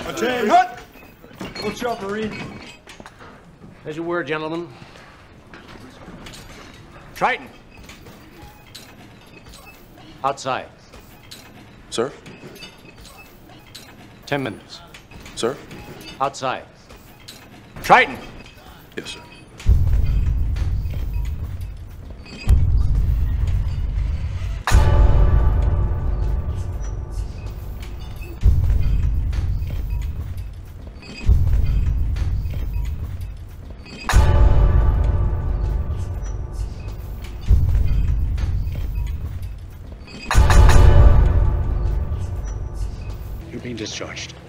Attention! Hut! What's up, Marine? There's your word, gentlemen. Triton. Outside. Sir? 10 minutes. Sir? Outside. Triton. Yes, sir. You're being discharged.